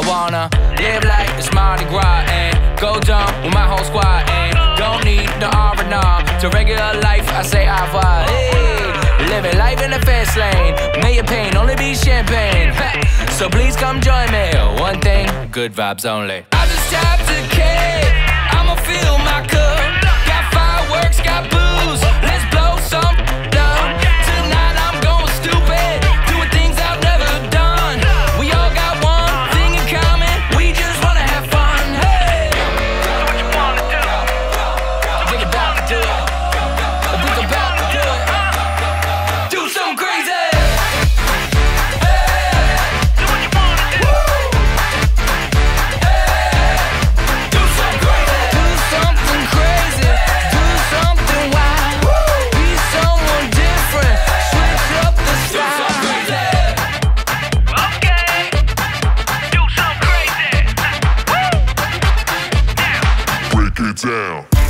wanna live like it's Mardi Gras and go dumb with my whole squad and don't need the R&R to regular life. I say au revoir. Hey, living life in the fast lane. May your pain only be champagne. So please come join me. One thing, good vibes only. I just tapped a K. I'ma fill my cup. Got fireworks, got booze. Let's blow some down. Tonight I'm going stupid, doing things I've never done. We all got one thing in common. We just wanna have fun. Hey, what you wanna do? Think about to do it. Think about to do it. Do something crazy. Down.